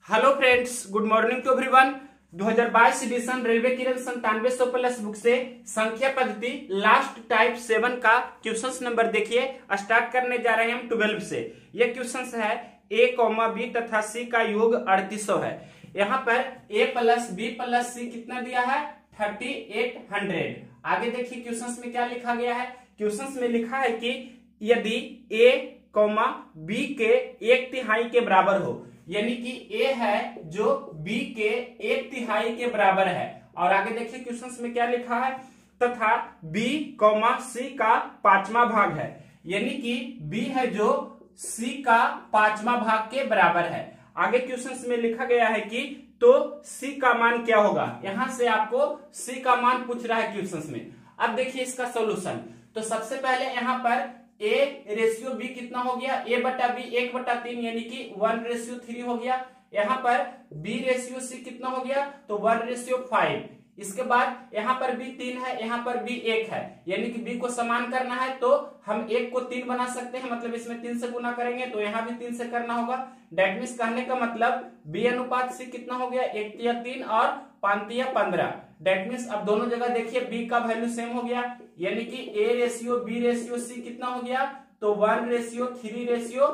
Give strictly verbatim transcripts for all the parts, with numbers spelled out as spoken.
Hello friends, good morning to everyone. दो हज़ार बाईस एडिशन रेलवे किरण संतानवे सौ प्लस बुक से संख्या पद्धति लास्ट टाइप सेवन का क्वेश्चन नंबर देखिए। स्टार्ट करने जा रहे हैं हम ट्वेल्व से। ये क्वेश्चन है ए कॉमा बी तथा सी का योग अड़तीस सौ है। यहाँ पर A plus B plus C कितना दिया है? Thirty eight hundred. आगे देखिए क्वेश्चन में क्या लिखा गया है। क्वेश्चन में लिखा है कि यदि ए कॉमा बी के एक तिहाई के बराबर हो, यानी कि ए है जो बी के एक तिहाई के बराबर है। और आगे देखिए क्वेश्चन में क्या लिखा है, तथा बी कॉमा सी का पांचवा भाग है, यानी कि बी है जो सी का पांचवा भाग के बराबर है। आगे क्वेश्चन में लिखा गया है कि तो सी का मान क्या होगा। यहां से आपको सी का मान पूछ रहा है क्वेश्चन में। अब देखिए इसका सोल्यूशन। तो सबसे पहले यहाँ पर ए रेशियो बी कितना हो गया, ए बटा बी एक बटा तीन, यानी कि वन रेशियो थ्री हो गया। यहाँ पर बी रेशियो सी कितना हो गया, तो वन रेशियो फाइव। इसके बाद यहाँ पर बी तीन है, यहाँ पर बी एक है, यानी कि बी को समान करना है तो हम एक को तीन बना सकते हैं, मतलब इसमें तीन से गुना करेंगे तो यहाँ भी तीन से करना होगा। डेट मीन्स कहने का मतलब बी अनुपात सी कितना हो गया, एक तिया तीन और पांच तिया पंद्रह। डेट मीन्स अब दोनों जगह देखिए बी का वैल्यू सेम हो गया, यानी कि A ratio B ratio C कितना हो गया, तो one ratio three ratio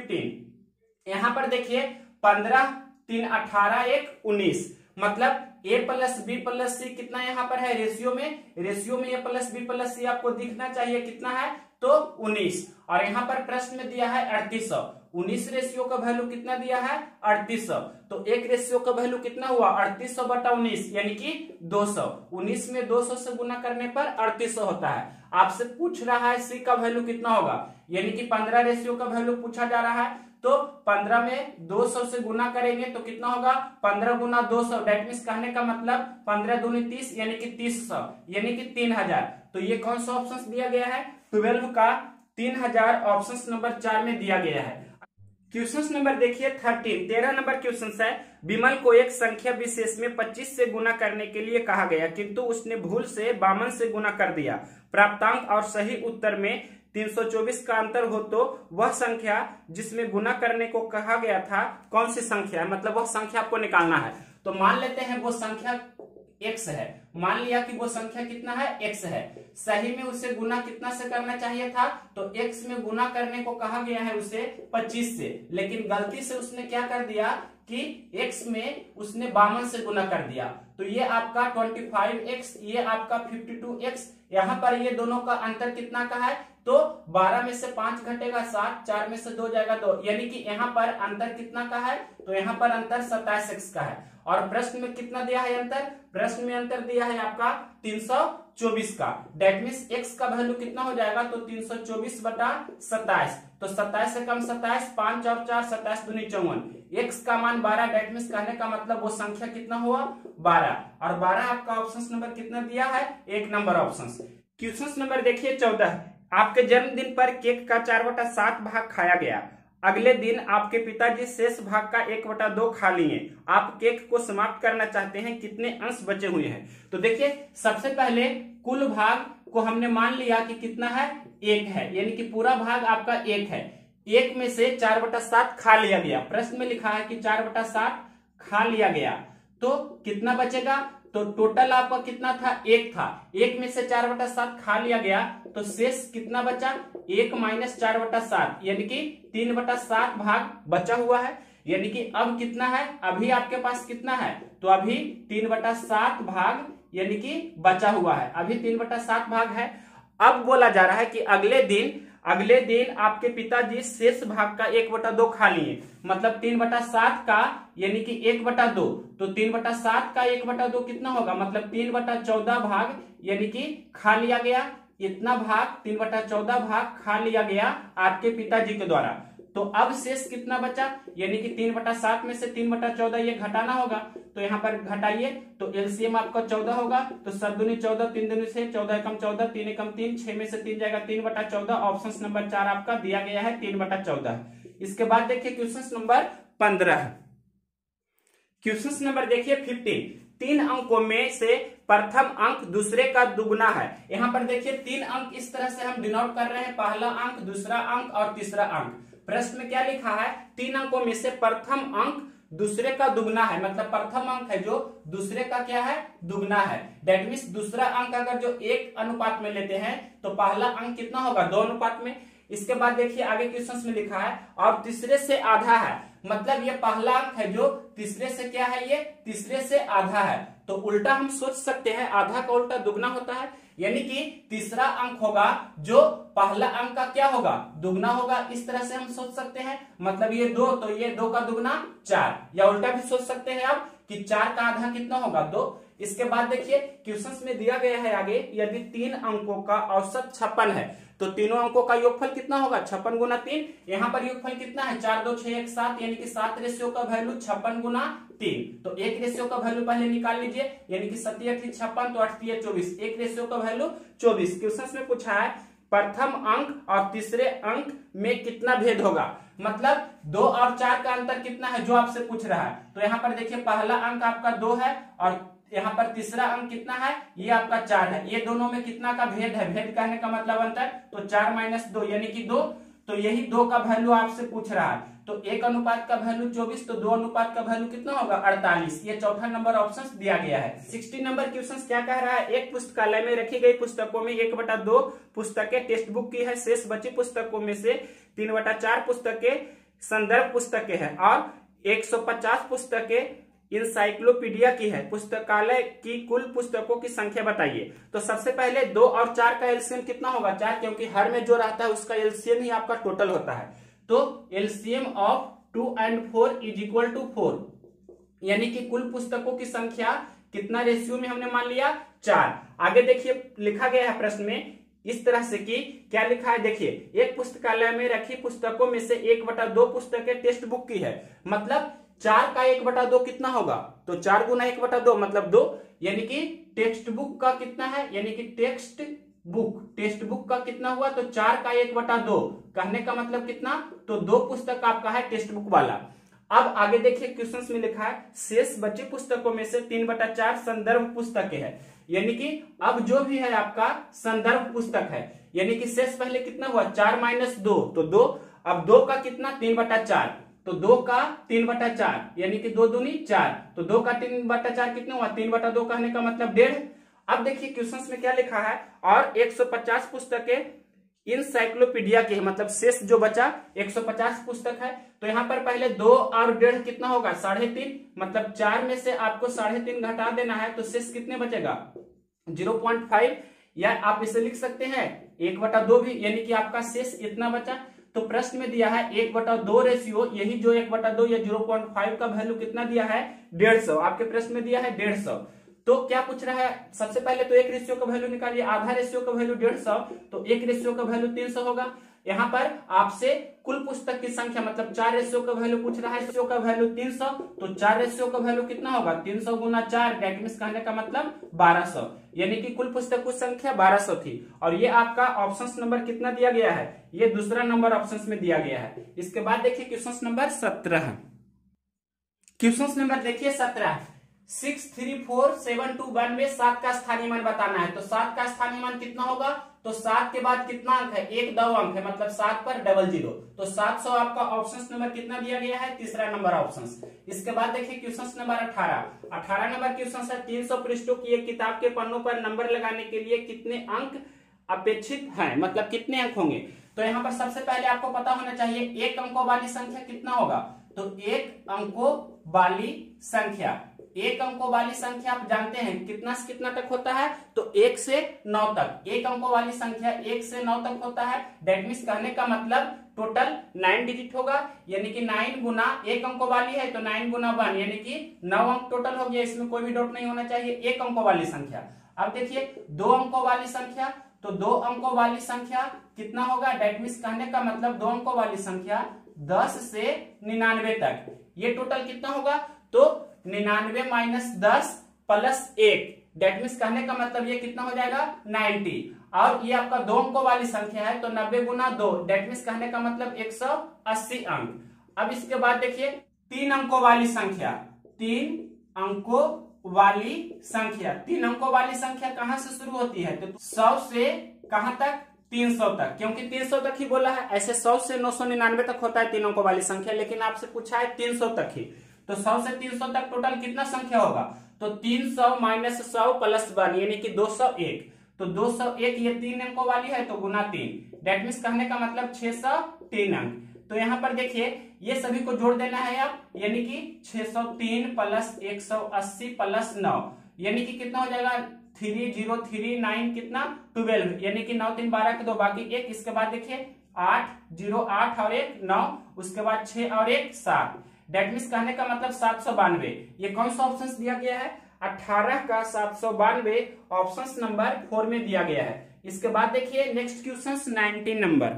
fifteen. यहाँ पर देखिए पंद्रह तीन अठारह एक उन्नीस, मतलब A plus B plus C कितना यहाँ पर है रेशियो में, रेशियो में A plus B plus C आपको दिखना चाहिए कितना है, तो उन्नीस। और यहाँ पर प्रश्न में दिया है अड़तीस सौ। उन्नीस रेशियो का वैल्यू कितना दिया है, अड़तीस सौ। तो एक रेशियो का वैल्यू कितना हुआ, अड़तीस सौ बटा उन्नीस, यानी कि दो सौ। उन्नीस में दो सौ से गुना करने पर अड़तीस सौ होता है। आपसे पूछ रहा है सी का वैल्यू कितना होगा, यानी कि पंद्रह रेशियो का वैल्यू पूछा जा रहा है। तो पंद्रह में दो सौ से गुना करेंगे तो कितना होगा, पंद्रह गुना दो सौ। डेट मीन्स कहने का मतलब पंद्रह दूनी तीस, यानी कि तीस सौ, यानी कि तीन हजार। तो ये कौन सा ऑप्शन दिया गया है, ट्वेल्व का तीन हजार ऑप्शन नंबर चार में दिया गया है। क्वेश्चन नंबर देखिए थर्टीन, तेरह नंबर क्वेश्चन है। विमल को एक संख्या विशेष में पच्चीस से गुना करने के लिए कहा गया, किंतु उसने भूल से बावन से गुना कर दिया। प्राप्तांक और सही उत्तर में तीन सौ चौबीस का अंतर हो तो वह संख्या जिसमें गुना करने को कहा गया था कौन सी संख्या है, मतलब वह संख्या आपको निकालना है। तो मान लेते हैं वो संख्या x है, मान लिया कि वो संख्या कितना है, x है। सही में उसे गुना कितना से करना चाहिए था, तो x में गुना करने को कहा गया है उसे पच्चीस से, लेकिन गलती से उसने क्या कर दिया कि x में उसने बावन से गुना कर दिया। तो ये आपका पच्चीस एक्स, ये आपका बावन एक्स। यहाँ पर ये दोनों का अंतर कितना का है, तो बारह में से पांच घटेगा सात, चार में से दो जाएगा दो, यानी कि यहाँ पर अंतर कितना का है, तो यहाँ पर अंतर सत्ताईस एक्स का है। और प्रश्न में कितना दिया है अंतर, प्रश्न में अंतर दिया है आपका तीन सौ चौबीस का। डेट मीन्स एक्स का वैल्यू कितना हो जाएगा, तो तीन सौ चौबीस बटा सत्ताईस। तो सत्ताईस से कम सत्ताईस, पांच और चार सत्ताईस दूनी चौवन। एक्स का मान बारह, डेट मीन्स कहने का मतलब वो संख्या कितना हुआ, बारह। और बारह आपका ऑप्शन नंबर कितना दिया है, एक नंबर ऑप्शन। क्वेश्चन नंबर देखिए चौदह, आपके जन्मदिन पर केक का चार बटा सात भाग खाया गया। अगले दिन आपके पिताजी शेष भाग का एक बटा दो खा लिए। आप केक को समाप्त करना चाहते हैं, कितने अंश बचे हुए हैं। तो देखिए सबसे पहले कुल भाग को हमने मान लिया कि कितना है, एक है, यानी कि पूरा भाग आपका एक है। एक में से चार बटा सात खा लिया गया। प्रश्न में लिखा है कि चार बटा सात खा लिया गया, तो कितना बचेगा, तो टोटल आपका कितना था, एक था। एक में से चार बटा सात खा लिया गया तो शेष कितना बचा, एक माइनस चार बटा सात, यानी कि तीन बटा सात भाग बचा हुआ है। यानी कि अब कितना है, अभी आपके पास कितना है, तो अभी तीन बटा सात भाग यानी कि बचा हुआ है, अभी तीन बटा सात भाग है। अब बोला जा रहा है कि अगले दिन अगले दिन आपके पिताजी शेष भाग का एक बटा दो खा लिए, मतलब तीन बटा सात का यानी कि एक बटा दो। तो तीन बटा सात का एक बटा दो कितना होगा, मतलब तीन बटा चौदह भाग यानी कि खा लिया गया। इतना भाग तीन बटा चौदह भाग खा लिया गया आपके पिताजी के द्वारा। तो अब शेष कितना बचा, यानी कि तीन बटा सात में से तीन बटा चौदह ये घटाना होगा, तो यहाँ पर घटाइए तो एलसीएम आपका चौदह होगा। तो सात दूनी चौदह, तीन दूनी से चौदह कम चौदह, तीन एकम तीन, छह में से तीन जाएगा तीन बटा चौदह। ऑप्शन नंबर चार आपका दिया गया है तीन बटा चौदह। इसके बाद देखिए क्वेश्चन नंबर पंद्रह। क्वेश्चन नंबर देखिए फिफ्टीन, तीन अंकों में से प्रथम अंक दूसरे का दुगुना है। यहाँ पर देखिए तीन अंक इस तरह से हम डिनोट कर रहे हैं, पहला अंक, दूसरा अंक और तीसरा अंक। प्रश्न में क्या लिखा है, तीन अंकों में से प्रथम अंक दूसरे का दुगना है, मतलब प्रथम अंक है जो दूसरे का क्या है, दुगना है। दैट मीन्स दूसरा अंक अगर जो एक अनुपात में लेते हैं तो पहला अंक कितना होगा, दो अनुपात में। इसके बाद देखिए आगे क्वेश्चन में लिखा है और तीसरे से आधा है, मतलब ये पहला अंक है जो तीसरे से क्या है, ये तीसरे से आधा है। तो उल्टा हम सोच सकते हैं, आधा का उल्टा दुगना होता है, यानी कि तीसरा अंक होगा जो पहला अंक का क्या होगा, दुगना होगा। इस तरह से हम सोच सकते हैं, मतलब ये दो, तो ये दो का दुगना चार, या उल्टा भी सोच सकते हैं आप कि चार का आधा कितना होगा, दो। इसके बाद देखिए क्वेश्चन में दिया गया है आगे, यदि तीन अंकों का औसत छप्पन है तो तीनों अंकों का योगफल कितना होगा, छप्पन गुना तीन। यहाँ पर योगफल कितना है, चार दो छह एक सात, यानी कि सात रेशियो का वैल्यू छप्पन गुना तीन। तो एक रेशियो का वैल्यू पहले निकाल लीजिए, यानी कि सत्ती अठी छप्पन, तो अठतीय चौबीस, एक रेशियो का वैल्यू चौबीस। क्वेश्चन में पूछा है प्रथम अंक और तीसरे अंक में कितना भेद होगा, मतलब दो और चार का अंतर कितना है जो आपसे पूछ रहा है। तो यहाँ पर देखिए पहला अंक आपका दो है और यहाँ पर तीसरा अंक कितना है, ये आपका चार है। ये दोनों में कितना का भेद है, भेद कहने का मतलब अंतर, तो चार माइनस दो यानी कि दो। तो यही दो का वैल्यू आपसे पूछ रहा है। तो एक अनुपात का वैल्यू चौबीस, तो दो अनुपात का वैल्यू कितना होगा, अड़तालीस। ये चौथा नंबर ऑप्शन दिया गया है। साठ नंबर क्वेश्चन क्या कह रहा है, एक पुस्तकालय में रखी गई पुस्तकों में एक बटा दो पुस्तकें टेक्स्ट बुक की है, शेष बची पुस्तकों में से तीन बटा चार पुस्तकें संदर्भ पुस्तकें हैं और एक सौ पचास पुस्तकें इंसाइक्लोपीडिया की है। पुस्तकालय की कुल पुस्तकों की संख्या बताइए। तो सबसे पहले दो और चार का एलसीएम कितना होगा, चार, क्योंकि हर में जो रहता है उसका एलसीएम ही आपका टोटल होता है। तो LCM of two and four is equal to four, यानी कि कुल पुस्तकों की संख्या कितना रेशियो में हमने मान लिया, चार। आगे देखिए लिखा गया है प्रश्न में इस तरह से कि क्या लिखा है, देखिए एक पुस्तकालय में रखी पुस्तकों में से एक बटा दो पुस्तकें टेक्स्ट बुक की है, मतलब चार का एक बटा दो कितना होगा, तो चार गुना एक बटा दो मतलब दो, यानी कि टेक्स्ट बुक का कितना है, यानी कि टेक्स्ट बुक टेक्स्ट बुक का कितना हुआ, तो चार का एक बटा दो, कहने का मतलब कितना, तो दो पुस्तक आपका है टेक्स्ट बुक वाला। अब आगे देखिए क्वेश्चन में लिखा है शेष बची पुस्तकों में से तीन बटा चार संदर्भ पुस्तकें है, यानी कि अब जो भी है आपका संदर्भ पुस्तक है, यानी कि शेष पहले कितना हुआ, चार माइनस दो, तो दो। अब दो का कितना, तीन बटा चार, तो दो का तीन बटा चार, यानी कि दो दूनी चार, तो दो का तीन बटा चार कितना हुआ, तीन बटा दो, कहने का मतलब डेढ़। अब देखिए क्वेश्चन में क्या लिखा है, और एक सौ पचास पुस्तकें इंसाइक्लोपीडिया की है, मतलब शेष जो बचा एक सौ पचास पुस्तक है। तो यहाँ पर पहले दो और डेढ़ कितना होगा, साढ़े तीन, मतलब चार में से आपको साढ़े तीन घटा देना है, तो शेष कितने बचेगा, जीरो पॉइंट फाइव, या आप इसे लिख सकते हैं एक बटा दो भी, यानी कि आपका शेष इतना बचा। तो प्रश्न में दिया है एक बटा दो रेशियो, यही जो एक बटा दो या जीरो पॉइंट फाइव का वैल्यू कितना दिया है, डेढ़ सौ, आपके प्रश्न में दिया है डेढ़ सौ। तो क्या पूछ रहा है, सबसे पहले तो एक रेशियो का वैल्यू निकालिए, आधा रेशियो का वैल्यू डेढ़ सौ, तो एक रेशियो का वैल्यू तीन सौ होगा। यहाँ पर आपसे कुल पुस्तक की संख्या, मतलब चार रेशियो का वैल्यू पूछ रहा है, रेशियो का वैल्यू तीन सौ, तो चार रेशियो का वैल्यू कितना होगा, तीन सौ गुना चार, डेट मीन्स कहने का मतलब बारह सौ, यानी कि कुल पुस्तक की संख्या बारह सौ थी। और ये आपका ऑप्शन नंबर कितना दिया गया है, ये दूसरा नंबर ऑप्शन में दिया गया है। इसके बाद देखिए क्वेश्चन नंबर सत्रह, क्वेश्चन नंबर देखिए सत्रह, six three four seven two one में सात का स्थानीय मान बताना है। तो सात का स्थानीय मान कितना होगा, तो सात के बाद कितना अंक है, एक दो अंक है, मतलब सात पर डबल जीरो, तो सात सौ आपका ऑप्शन नंबर कितना दिया गया है, तीसरा नंबर ऑप्शन। इसके बाद देखिए क्वेश्चन नंबर अठारह, अठारह नंबर क्वेश्चन है, तीन सौ पृष्ठों की एक किताब के पन्नों पर नंबर लगाने के लिए कितने अंक अपेक्षित हैं, मतलब कितने अंक होंगे। तो यहाँ पर सबसे पहले आपको पता होना चाहिए एक अंकों वाली संख्या कितना होगा, तो एक अंकों वाली संख्या, एक अंकों वाली संख्या आप जानते हैं कितना से कितना तक होता है, तो एक से नौ तक, एक अंकों वाली संख्या एक से नौ तक होता है। दैट मीन्स कहने का मतलब टोटल नाइन डिजिट होगा, यानी कि नाइन गुना एक अंकों वाली है तो नाइन गुना वन, यानी कि नौ अंक टोटल हो गया, इसमें कोई भी डाउट नहीं होना चाहिए, एक अंकों वाली संख्या। अब देखिए दो अंकों वाली संख्या, तो दो अंकों वाली संख्या कितना होगा, दैट मीन्स कहने का मतलब दो अंकों वाली संख्या दस से निन्यानवे तक, ये टोटल कितना होगा, तो निन्यानवे माइनस दस प्लस एक, डेट मीन्स कहने का मतलब ये कितना हो जाएगा, नाइन्टी। और ये आपका दो अंकों वाली संख्या है तो नब्बे गुना दो, डेट मीन्स कहने का मतलब एक सौ अस्सी अंक। अब इसके बाद देखिए तीन अंकों वाली संख्या, तीन अंकों वाली संख्या, तीन अंकों वाली संख्या कहां से शुरू होती है, तो सौ से कहां तक, तीन सौ तक, क्योंकि तीन सौ तक ही बोला है, ऐसे सौ से नौ सौ निन्यानवे तक होता है तीन अंकों वाली संख्या, लेकिन आपसे पूछा है तीन सौ तक ही। तो सौ से तीन सौ तक टोटल कितना संख्या होगा, तो तीन सौ माइनस सौ प्लस वन यानी कि दो सौ एक। तो दो सौ एक ये तीन अंकों वाली है तो गुना तीन, डेट मीन्स कहने का मतलब छह सौ तीन अंक। तो यहाँ पर देखिए ये सभी को जोड़ देना है आप, यानी कि छह सौ तीन प्लस एक सौ अस्सी प्लस नौ यानी कि कितना हो जाएगा, थ्री जीरो थ्री नाइन कितना ट्वेल्व, यानी कि नौ तीन बारह के दो बाकी एक, इसके बाद देखिए आठ जीरो आठ और एक नौ, उसके बाद छह और एक सात, डेट मीन्स कहने का मतलब सात सौ बानवे। ये कौन सा ऑप्शन दिया गया है, अठारह का सात सौ बानवे ऑप्शन नंबर फोर में दिया गया है। इसके बाद देखिए next question nineteen number,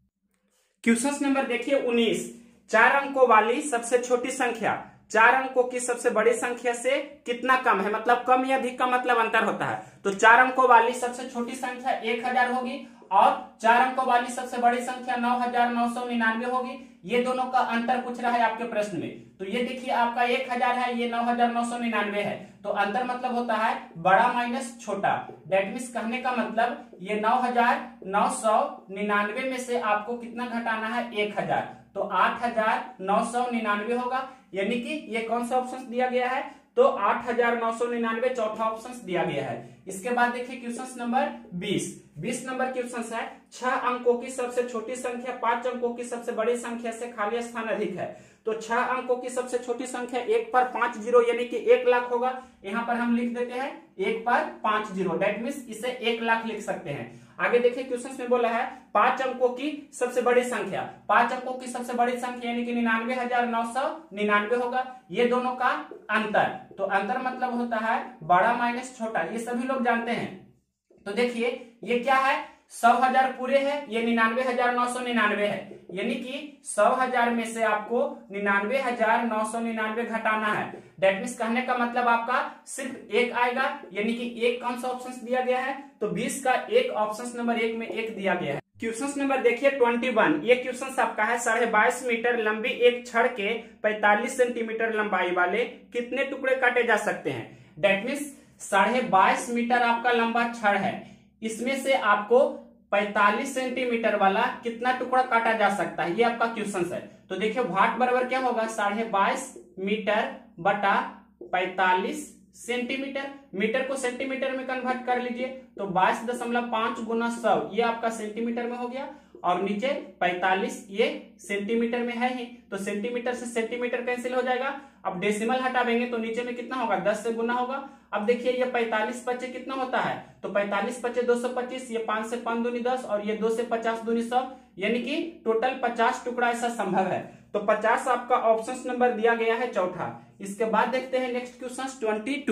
question number देखिए उन्नीस, चार अंकों वाली सबसे छोटी संख्या चार अंकों की सबसे बड़ी संख्या से कितना कम है, मतलब कम या अधिक का मतलब अंतर होता है। तो चार अंकों वाली सबसे छोटी संख्या एक हजार होगी और चार अंकों वाली सबसे बड़ी संख्या नौ हजार नौ सौ निन्यानवे होगी। ये दोनों का अंतर पूछ रहा है आपके प्रश्न में। तो ये देखिए आपका एक हजार है, ये नौ हजार नौ सौ निन्यानवे है, तो अंतर मतलब होता है बड़ा माइनस छोटा। डेट मीन्स कहने का मतलब ये नौ हजार नौ सौ निन्यानवे में से आपको कितना घटाना है, एक हजार, तो आठ हजार नौ सौ निन्यानवे होगा, यानी कि ये कौन सा ऑप्शन दिया गया है, तो आठ हजार नौ सौ निन्यानवे चौथा ऑप्शन दिया गया है। इसके बाद देखिए क्वेश्चन नंबर बीस, बीस नंबर क्वेश्चन है, छह अंकों की सबसे छोटी संख्या पांच अंकों की सबसे बड़ी संख्या से खाली स्थान अधिक है। तो छह अंकों की सबसे छोटी संख्या एक पर पांच जीरो यानी कि एक लाख होगा, यहाँ पर हम लिख देते हैं एक पर पांच जीरो, डेट मीन्स इसे एक लाख लिख सकते हैं। आगे देखिए क्वेश्चन में बोला है पांच अंकों की सबसे बड़ी संख्या, पांच अंकों की सबसे बड़ी संख्या यानी कि निन्यानवे हजार नौ सौ निन्यानवे होगा। ये दोनों का अंतर, तो अंतर मतलब होता है बड़ा माइनस छोटा, ये सभी लोग जानते हैं। तो देखिए ये क्या है, सौ हजार पूरे है, ये निन्यानवे हजार नौ सौ निन्यानवे है, यानी कि सौ हजार में से आपको निन्यानवे हजार नौ सौ निन्यानवे घटाना है। डेट मीन्स कहने का मतलब आपका सिर्फ एक आएगा, यानी कि एक कौन सा ऑप्शन दिया गया है, तो बीस का एक ऑप्शन नंबर एक में एक दिया गया है। क्वेश्चन नंबर देखिए इक्कीस, ये क्वेश्चन आपका है साढ़े बाईस मीटर लंबी एक छड़ के पैंतालीस सेंटीमीटर लंबाई वाले कितने टुकड़े काटे जा सकते हैं। डेट मीन्स साढ़े बाईस मीटर आपका लंबा छड़ है, इसमें से आपको पैंतालीस सेंटीमीटर वाला कितना टुकड़ा काटा जा सकता है, ये आपका क्वेश्चन है। तो देखिए वाट बराबर क्या होगा, साढ़े बाईस मीटर बटा पैंतालीस सेंटीमीटर, मीटर को सेंटीमीटर में कन्वर्ट कर लीजिए, तो बाईस दशमलव पांच गुना सौ ये आपका सेंटीमीटर में हो गया, और नीचे पैंतालीस ये सेंटीमीटर में है ही, तो सेंटीमीटर से सेंटीमीटर कैंसिल हो जाएगा। अब डेसिमल हटा देंगे तो नीचे में कितना होगा, दस से गुना होगा। अब देखिए ये पैंतालीस पच्चे कितना होता है, तो पैंतालीस पच्चे दो सौ पच्चीस, ये पांच से पांच दूनी दस और ये दो से पचास दूनी सौ, यानी कि टोटल पचास टुकड़ा ऐसा संभव है। तो पचास आपका ऑप्शन नंबर दिया गया है चौथा। इसके बाद देखते हैं नेक्स्ट क्वेश्चन बाईस,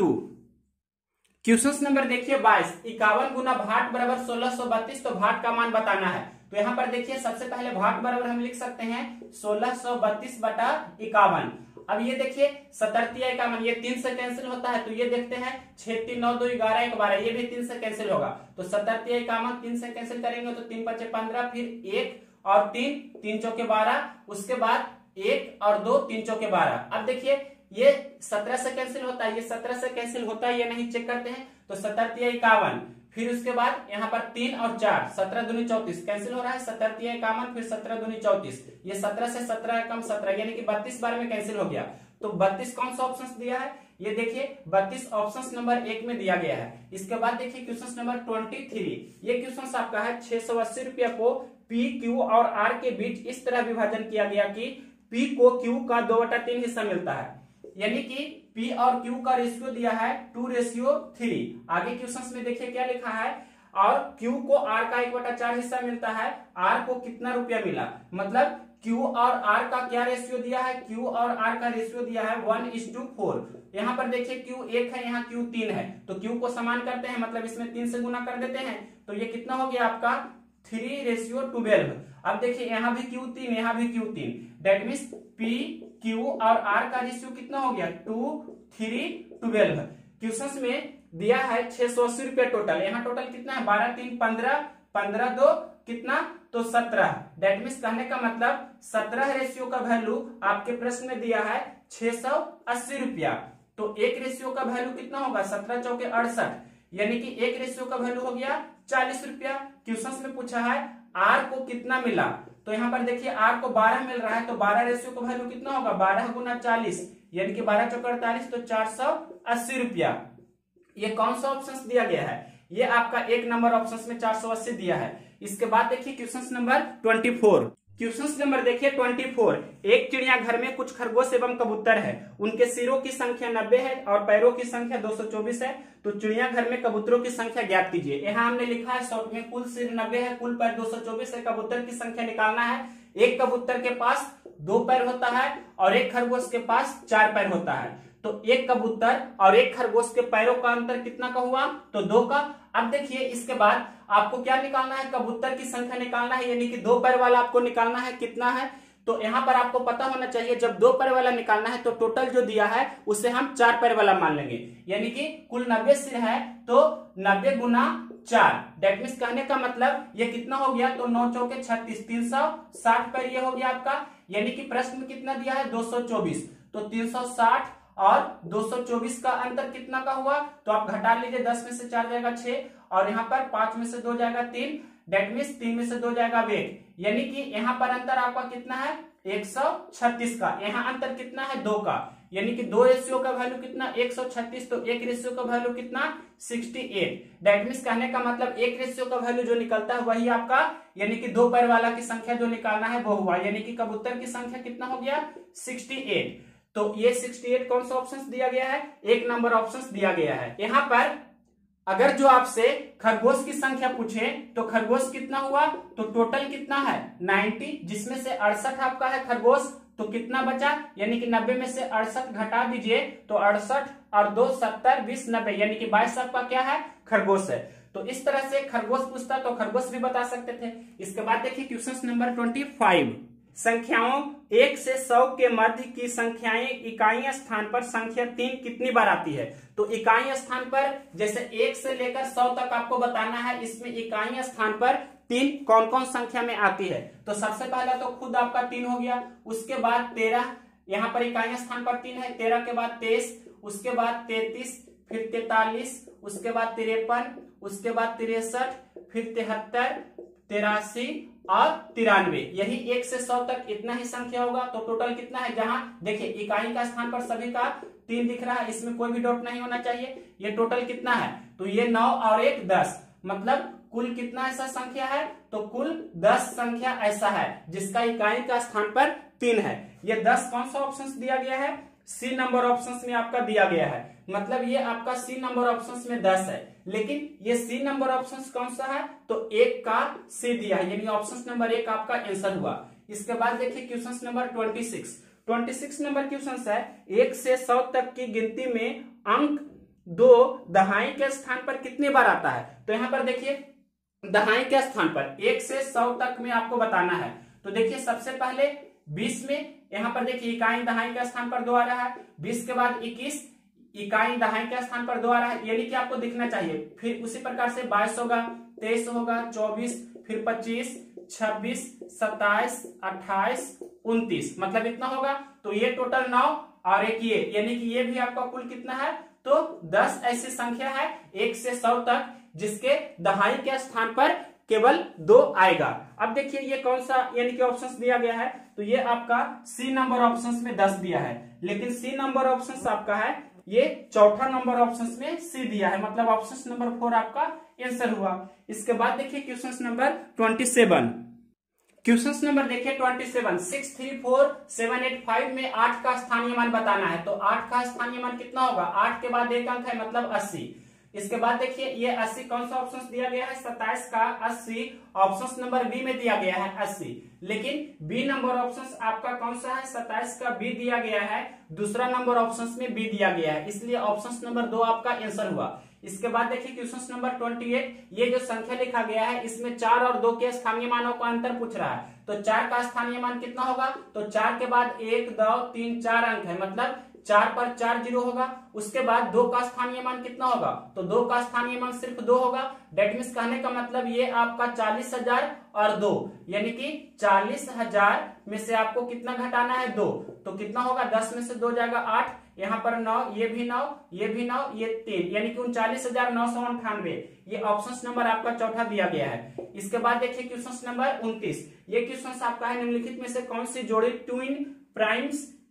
क्वेश्चन नंबर देखिए बाईस, इक्यावन गुना भाट बराबर सोलह सौ बत्तीस, तो भाट का मान बताना है। तो यहाँ पर देखिए सबसे पहले भाट बराबर हम लिख सकते हैं सोलह सौ बत्तीस बटा इक्यावन। अब ये देखिए सतरतिया इक्यावन, ये तीन से कैंसिल होता है, तो ये देखते हैं छह तीन नौ दो ग्यारह एक बारह, ये भी तीन से कैंसिल होगा, तो सतरतिया इक्यावन तीन से कैंसिल करेंगे तो तीन पचे पंद्रह, फिर एक और तीन, तीन चौके बारह, उसके बाद एक और दो, तीन चौके बारह। अब देखिए ये सत्रह से कैंसिल होता है, ये सत्रह से कैंसिल होता है ये नहीं चेक करते हैं, तो सतरतिया इक्यावन, फिर उसके बाद यहाँ पर तीन और चार, सत्रह दूनी चौतीस कैंसिल हो रहा है, सतरतिया इक्यावन, फिर सत्रह दूनी चौतीस, ये सत्रह से सत्रह कम सत्रह, यानी कि बत्तीस बार में कैंसिल हो गया। तो बत्तीस कौन सा ऑप्शन दिया है, ये देखिए बत्तीस ऑप्शन नंबर एक में दिया गया है। इसके बाद देखिए क्वेश्चन नंबर तेईस, ये क्वेश्चन आपका है छह सौ अस्सी रुपया को पी क्यू और आर के बीच इस तरह विभाजन किया गया कि पी को क्यू का दो बटा तीन हिस्सा मिलता है, यानी कि P और Q का रेशियो दिया है टू रेशियो थ्री। आगे क्वेश्चन में देखिए क्या लिखा है, और Q को R का एक बटा चार हिस्सा मिलता है, R को कितना रुपया मिला, मतलब Q और R का क्या रेशियो दिया है, Q और R का रेशियो दिया है वन इज टू फोर। यहाँ पर देखिए Q एक है, यहाँ Q तीन है, तो Q को समान करते हैं, मतलब इसमें तीन से गुना कर देते हैं, तो ये कितना हो गया आपका थ्री रेशियो ट्वेल्व। अब देखिए यहाँ भी Q तीन, यहाँ भी Q तीन, डेट मीन्स P Q और R का रेशियो कितना हो गया टू थ्री ट्वेल्व। क्वेश्चन में दिया है छह सौ अस्सी रुपया टोटल, यहाँ टोटल कितना है बारह तीन पंद्रह, पंद्रह दो कितना तो सत्रह, डेट मीन्स कहने का मतलब सत्रह रेशियो का वैल्यू आपके प्रश्न में दिया है छह सौ अस्सी रुपया। तो एक रेशियो का वैल्यू कितना होगा, सत्रह चौके अड़सठ, यानी कि एक रेशियो का वैल्यू हो गया चालीस रुपया। क्वेश्चन में पूछा है आर को कितना मिला, तो यहाँ पर देखिए आर को बारह मिल रहा है, तो बारह रेशियो का वैल्यू कितना होगा, बारह गुना चालीस, यानी कि बारह चौका अड़तालीस, तो चार सौ अस्सी रुपया। ये कौन सा ऑप्शन दिया गया है? ये आपका एक नंबर ऑप्शन में चार सौ अस्सी दिया है। इसके बाद देखिए क्वेश्चन नंबर चौबीस। क्वेश्चन नंबर देखिए चौबीस। एक चिड़ियाघर में कुछ खरगोश एवं कबूतर है, उनके सिरों की संख्या नब्बे है और पैरों की संख्या दो सौ चौबीस है, तो चिड़ियाघर में कबूतरों की संख्या ज्ञात कीजिए। यहाँ हमने लिखा है शॉर्ट में, कुल सिर नब्बे है, कुल पैर दो सौ चौबीस है, कबूतर की संख्या निकालना है। एक कबूतर के पास दो पैर होता है और एक खरगोश के पास चार पैर होता है, तो एक कबूतर और एक खरगोश के पैरों का अंतर कितना का हुआ? तो दो का। अब देखिए इसके बाद आपको क्या निकालना है? कबूतर की संख्या निकालना है, यानी कि दो पैर वाला आपको निकालना है, कितना है? तो यहाँ पर आपको पता होना चाहिए, जब दो पैर वाला निकालना है तो टोटल जो दिया है उसे हम चार पैर वाला मान लेंगे, यानी कि कुल नब्बे सिर है तो नब्बे गुना चार, डेट मीन्स कहने का मतलब ये कितना हो गया? तो नौ चौके छत्तीस, तीन सौ साठ पैर ये हो गया आपका, यानी कि प्रश्न में कितना दिया है? दो सौ चौबीस, तो तीन सौ साठ और दो सौ चौबीस का अंतर कितना का हुआ? तो आप घटा लीजिए, दस में से चार जाएगा छह और यहाँ पर पांच में से दो जाएगा तीन, डेट मीन्स तीन में से दो जाएगा एक, यानी कि यहाँ पर अंतर आपका कितना है? एक सौ छत्तीस का। यहाँ अंतर कितना है? दो का, यानी कि दो रेशियो का वैल्यू कितना? एक सौ छत्तीस, तो एक रेशियो का वैल्यू कितना? अड़सठ। डेट मीन्स कहने का मतलब एक रेशियो का वैल्यू जो निकलता है वही आपका, यानी कि दो पैर वाला की संख्या जो निकालना है वो हुआ, यानी कि कबूतर की संख्या कितना हो गया? अड़सठ। तो ये अड़सठ कौन सा ऑप्शन दिया गया है? एक नंबर ऑप्शन दिया गया है। यहाँ पर अगर जो आपसे खरगोश की संख्या पूछे तो खरगोश कितना हुआ? तो टोटल कितना है? नब्बे, जिसमें से अड़सठ आपका है खरगोश, तो कितना बचा? यानी कि नब्बे में से अड़सठ घटा दीजिए, तो अड़सठ और दो सत्तर, बीस नब्बे, यानी कि बाईस आपका क्या है? खरगोश है। तो इस तरह से खरगोश पूछता तो खरगोश भी बता सकते थे। इसके बाद देखिए क्वेश्चन नंबर पच्चीस। संख्याओं एक से सौ के मध्य की संख्याएं इकाई स्थान पर संख्या तीन कितनी बार आती है? तो इकाई स्थान पर जैसे एक से लेकर सौ तक आपको बताना है, इसमें इकाई स्थान पर तीन कौन कौन संख्या में आती है? तो सबसे पहला तो खुद आपका तीन हो गया, उसके बाद तेरह, यहाँ पर इकाई स्थान पर तीन है, तेरह के बाद तेईस, उसके बाद तैतीस, फिर तैतालीस, उसके बाद तिरपन, उसके बाद तिरसठ, फिर तिहत्तर, तिरासी और तिरानवे। यही एक से सौ तक इतना ही संख्या होगा। तो टोटल कितना है? जहां देखिए इकाई का स्थान पर सभी का तीन दिख रहा है, इसमें कोई भी डाउट नहीं होना चाहिए। ये टोटल कितना है? तो ये नौ और एक दस, मतलब कुल कितना ऐसा संख्या है? तो कुल दस संख्या ऐसा है जिसका इकाई का स्थान पर तीन है। ये दस कौन सा ऑप्शन दिया गया है? सी नंबर ऑप्शन में आपका दिया गया है, मतलब ये आपका सी नंबर ऑप्शन में दस है, लेकिन ये सी नंबर ऑप्शन कौन सा है? तो एक का सी दिया है, यानी ऑप्शन नंबर एक आपका आंसर हुआ। इसके बाद देखिए क्वेश्चन नंबर छब्बीस। छब्बीस नंबर क्वेश्चन है, एक से सौ तक की गिनती में अंक दो दहाई के स्थान पर कितनी बार आता है? तो यहाँ पर देखिए दहाई के स्थान पर एक से सौ तक में आपको बताना है। तो देखिए सबसे पहले बीस में, यहाँ पर देखिए इकाई दहाई के स्थान पर दो आ रहा है, बीस के बाद इक्कीस, इकाई दहाई के स्थान पर दो आ रहा है, यानी कि आपको दिखना चाहिए। फिर उसी प्रकार से बाईस होगा, तेईस होगा, चौबीस, फिर पच्चीस, छब्बीस, सत्ताईस, अट्ठाईस, उनतीस, मतलब इतना होगा। तो ये टोटल नौ और एक ये, यानी कि ये भी आपका कुल कितना है? तो दस ऐसी संख्या है एक से सौ तक जिसके दहाई के स्थान पर केवल दो आएगा। अब देखिए ये कौन सा यानी कि ऑप्शन दिया गया है? तो ये आपका सी नंबर ऑप्शन में दस दिया है, लेकिन सी नंबर ऑप्शन आपका है ये चौथा नंबर ऑप्शन में सी दिया है, मतलब ऑप्शन नंबर फोर आपका आंसर हुआ। इसके बाद देखिए क्वेश्चन नंबर सत्ताईस। क्वेश्चन नंबर देखिए सत्ताईस। Six three four seven eight five में आठ का स्थानीय मान बताना है। तो आठ का स्थानीय मान कितना होगा? आठ के बाद एक अंक है, मतलब अस्सी। इसके बाद देखिए ये अस्सी कौन सा ऑप्शन दिया गया है? सत्ताईस का अस्सी, ऑप्शन नंबर बी में दिया गया है अस्सी, लेकिन बी नंबर ऑप्शन आपका कौन सा है? सत्ताईस का बी दिया गया है, दूसरा नंबर ऑप्शन में बी दिया गया है, इसलिए ऑप्शन नंबर दो आपका आंसर हुआ। इसके बाद देखिए क्वेश्चन नंबर अट्ठाईस, ये जो संख्या लिखा गया है इसमें चार और दो के स्थानीय मानों का अंतर पूछ रहा है। तो चार का स्थानीय मान कितना होगा? तो चार के बाद एक, दो, तीन, चार अंक है, मतलब चार पर चार जीरो होगा। उसके बाद दो का स्थानीय मान कितना होगा? तो दो का स्थानीय मान सिर्फ दो होगा। डेट मीन्स कहने का मतलब ये आपका चालीस हजार और दो, यानी कि चालीस हजार में से आपको कितना घटाना है? दो। तो कितना होगा? दस में से दो जाएगा आठ, यहाँ पर नौ, ये भी नौ, ये भी नौ, ये तीन, यानी कि उनचालीस हजार नौ सौ अंठानवे। ये ऑप्शन नंबर आपका चौथा दिया गया है। इसके बाद देखिए क्वेश्चन नंबर उनतीस। ये क्वेश्चन आपका है निम्नलिखित में से कौन सी जोड़ी ट्विन प्राइम्स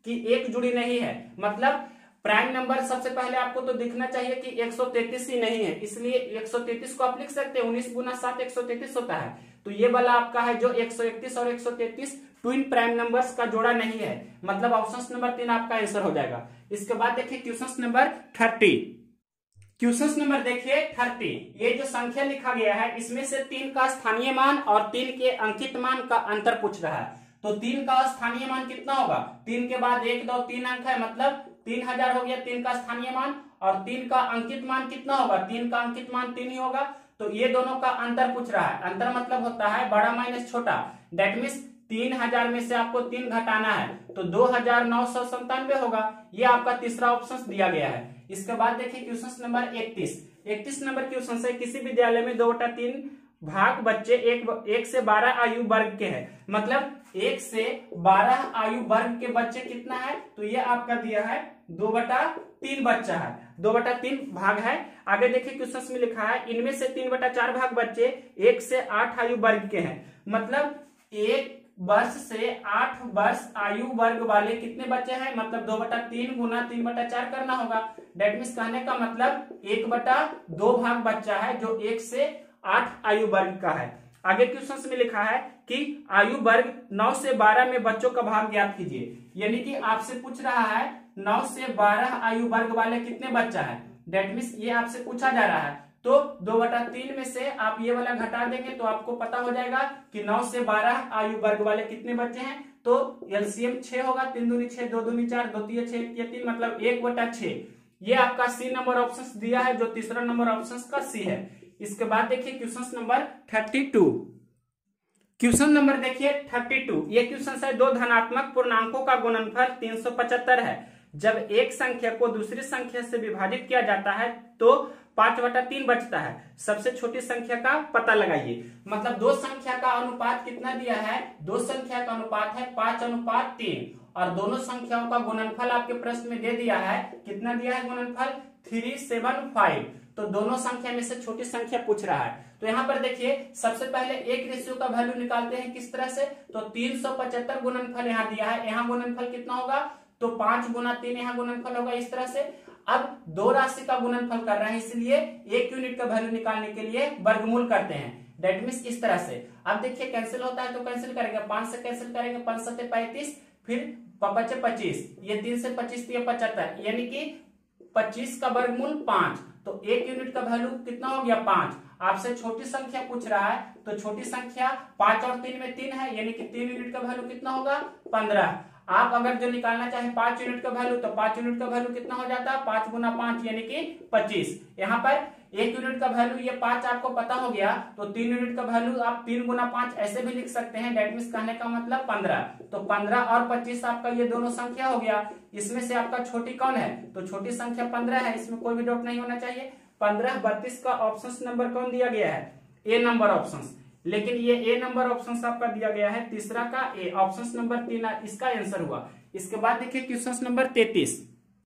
कि एक जुड़ी नहीं है, मतलब प्राइम नंबर सबसे पहले आपको तो दिखना चाहिए कि एक सौ तैंतीस ही नहीं है, इसलिए एक सौ तैंतीस को आप लिख सकते हैं, उन्नीस गुना सात एक सौ तैंतीस होता है। तो ये वाला आपका है जो एक सौ इकतीस और एक सौ तैंतीस ट्विन प्राइम नंबर्स का जोड़ा नहीं है, मतलब ऑप्शन नंबर तीन आपका आंसर हो जाएगा। इसके बाद देखिए question number thirty. Question number देखिए थर्टी, ये जो संख्या लिखा गया है इसमें से तीन का स्थानीय मान और तीन के अंकित मान का अंतर पूछ रहा है। तो तीन का स्थानीय मान कितना होगा, तीन के बाद एक दो तीन अंक है, मतलब तीन हजार हो गया तीन का स्थानीय मान, और तीन का अंकित मान कितना होगा, तीन का अंकित मान तीन ही होगा। तो ये दोनों का अंतर पूछ रहा है, अंतर मतलब होता है बड़ा माइनस छोटा, दैट मीन्स तीन हजार में से आपको तीन घटाना है तो दो हजार नौ सौ संतानवे होगा। ये आपका तीसरा ऑप्शन दिया गया है। इसके बाद देखिए क्वेश्चन नंबर इकतीस। इकतीस नंबर क्वेश्चन से किसी विद्यालय में दो बटा तीन भाग बच्चे एक एक से बारह आयु वर्ग के हैं, मतलब एक से बारह आयु वर्ग के बच्चे कितना है, तो ये आपका दिया है दो बटा तीन बच्चा है, दो बटा तीन भाग है। आगे देखिए क्वेश्चन में लिखा है इनमें से तीन बटा चार भाग बच्चे एक से आठ आयु वर्ग के हैं, मतलब एक वर्ष से आठ वर्ष आयु वर्ग वाले कितने बच्चे हैं, मतलब दो बटा तीन गुना तीन बटा चार करना होगा। डेट मीन्स कहने का मतलब एक बटा दो भाग बच्चा है जो एक से आठ आयु वर्ग का है। आगे क्वेश्चन में लिखा है कि आयु वर्ग नौ से बारह में बच्चों का भाग ज्ञात कीजिए, यानी कि आपसे पूछ रहा है नौ से बारह आयु वर्ग वाले कितने बच्चा है, डेट मीन्स ये आपसे पूछा जा रहा है। तो दो बटा तीन में से आप ये वाला घटा देंगे तो आपको पता हो जाएगा कि नौ से बारह आयु वर्ग वाले कितने बच्चे हैं। तो एलसीएम छह होगा, तीन दूनी छह, दो दूनी चार, दो तीन छह, तीन मतलब एक बटा छह। ये आपका सी नंबर ऑप्शन दिया है जो तीसरा नंबर ऑप्शन का सी है। इसके बाद देखिए question number thirty two. Question number देखिए थर्टी टू, ये क्वेश्चन है दो धनात्मक पूर्णांकों का गुणनफल तीन सौ पचहत्तर है। जब एक संख्या को दूसरी संख्या से विभाजित किया जाता है तो पांच बटा तीन बचता है, सबसे छोटी संख्या का पता लगाइए। मतलब दो संख्या का अनुपात कितना दिया है, दो संख्या का अनुपात है पांच अनुपात तीन, और दोनों संख्याओं का गुणनफल आपके प्रश्न में दे दिया है, कितना दिया है गुणनफल थ्री सेवन फाइव। तो दोनों संख्या में से छोटी संख्या पूछ रहा है। तो यहाँ पर देखिए सबसे पहले एक रेशियो का वैल्यू निकालते हैं किस तरह से, तो तीन सौ पचहत्तर गुणनफल यहाँ दिया है, यहाँ गुणनफल कितना होगा, तो पांच गुना तीन यहाँ गुणनफल होगा इस तरह से। अब दो राशि का गुणनफल कर रहे हैं इसलिए एक यूनिट का वैल्यू निकालने के लिए वर्गमूल करते हैं, दैट मीन्स इस तरह से। अब देखिए कैंसिल होता है तो कैंसिल करेंगे, पांच से कैंसिल करेंगे, पांच सत्ते पैंतीस, फिर पचे पच्चीस, ये तीन से पच्चीस ये पचहत्तर, यानी कि पच्चीस का वर्गमूल पांच, तो एक यूनिट का वैल्यू कितना हो गया पांच। आपसे छोटी संख्या पूछ रहा है तो छोटी संख्या पांच और तीन में तीन है, यानी कि तीन यूनिट का वैल्यू कितना होगा पंद्रह। आप अगर जो निकालना चाहे पांच यूनिट का वैल्यू तो पांच यूनिट का वैल्यू कितना हो जाता है, पांच गुना पांच यानी कि पच्चीस। यहाँ पर एक यूनिट का वैल्यू ये पांच आपको पता हो गया तो तीन यूनिट का वैल्यू आप तीन गुना पांच ऐसे भी लिख सकते हैं, डेट मीन्स कहने का मतलब पंद्रह। तो पंद्रह और पच्चीस आपका ये दोनों संख्या हो गया, इसमें से आपका छोटी कौन है, तो छोटी संख्या पंद्रह है, इसमें कोई भी डाउट नहीं होना चाहिए। पंद्रह बत्तीस का ऑप्शन नंबर कौन दिया गया है, ए नंबर ऑप्शन, लेकिन ये ए नंबर ऑप्शन आपका दिया गया है तीसरा का ए, ऑप्शन नंबर तीन इसका आंसर हुआ। इसके बाद देखिए क्वेश्चन नंबर तैतीस।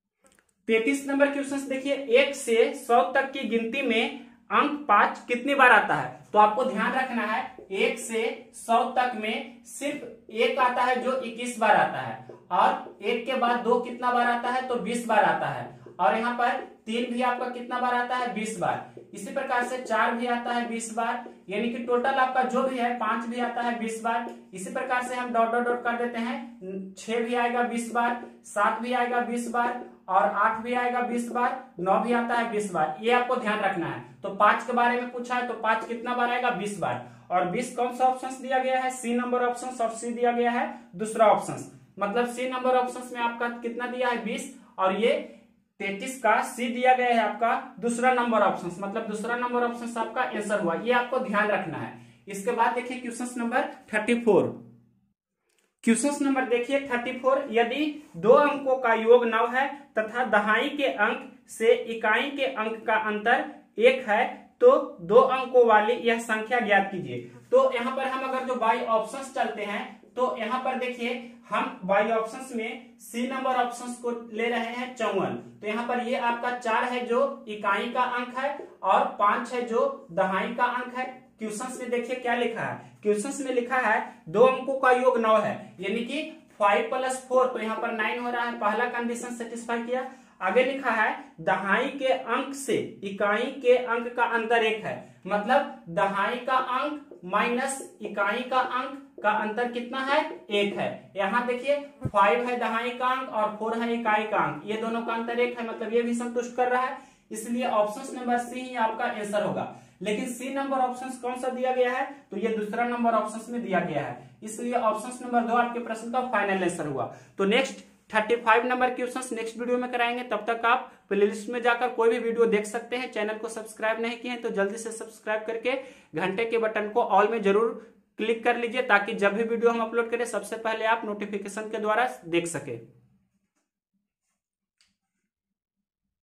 तैतीस नंबर क्वेश्चन देखिए एक से सौ तक की गिनती में अंक पांच कितनी बार आता है, तो आपको ध्यान रखना है एक से सौ तक में सिर्फ एक आता है जो इक्कीस बार आता है, और एक के बाद दो कितना बार आता है, तो बीस बार आता है, और यहाँ पर तीन भी आपका कितना बार आता है, बीस बार। इसी प्रकार से चार भी आता है बीस बार, यानी कि टोटल आपका जो भी है पांच भी आता है बीस बार। इसी प्रकार से हम डॉट डॉट डॉट कर देते हैं, छह भी आएगा बीस बार, सात भी आएगा बीस बार, और आठ भी आएगा बीस बार, नौ भी आता है बीस बार। ये आपको ध्यान रखना है। तो पांच के बारे में पूछा है तो पांच कितना बार आएगा, बीस बार। और बीस कौन सा ऑप्शन दिया गया है, सी नंबर ऑप्शन, और सी दिया गया है दूसरा ऑप्शन। मतलब सी नंबर ऑप्शन में आपका कितना दिया है बीस, और ये तैतीस का सी दिया गया है आपका दूसरा नंबर ऑप्शन, मतलब दूसरा नंबर ऑप्शन आपका आंसर हुआ। ये आपको ध्यान रखना है। इसके बाद देखिए question number thirty four. Question number देखिए थर्टी फोर, यदि दो अंकों का योग नौ है तथा दहाई के अंक से इकाई के अंक का अंतर एक है तो दो अंकों वाली यह संख्या ज्ञात कीजिए। तो यहाँ पर हम अगर जो बाई ऑप्शंस चलते हैं तो यहाँ पर देखिए हम बाई ऑप्शंस में सी नंबर ऑप्शंस को ले रहे हैं चौवन। तो यहाँ पर ये आपका चार है जो इकाई का अंक है और पांच है जो दहाई का अंक है। क्वेश्चंस में देखिए क्या लिखा है, क्वेश्चंस में लिखा है दो अंकों का योग नौ है, यानी कि फाइव प्लस फोर, तो यहाँ पर नाइन हो रहा है, पहला कंडीशन सेटिस्फाई किया। आगे लिखा है दहाई के अंक से इकाई के अंक का अंतर एक है, मतलब दहाई का अंक माइनस इकाई का अंक का अंतर कितना है, एक है। यहाँ देखिए फाइव है दहाई का अंक और फोर है इकाई का अंक, ये दोनों का अंतर एक है, मतलब ये भी संतुष्ट कर रहा है, इसलिए ऑप्शन नंबर सी ही आपका आंसर होगा। लेकिन सी नंबर ऑप्शन कौन सा दिया गया है, तो ये दूसरा नंबर ऑप्शन में दिया गया है, इसलिए ऑप्शन नंबर दो आपके प्रश्न का फाइनल आंसर हुआ। तो नेक्स्ट पैंतीस नंबर क्वेश्चंस नेक्स्ट वीडियो में कराएंगे, तब तक आप प्लेलिस्ट में जाकर कोई भी वीडियो देख सकते हैं। चैनल को सब्सक्राइब नहीं किए हैं तो जल्दी से सब्सक्राइब करके घंटे के बटन को ऑल में जरूर क्लिक कर लीजिए, ताकि जब भी वीडियो हम अपलोड करें सबसे पहले आप नोटिफिकेशन के द्वारा देख सके।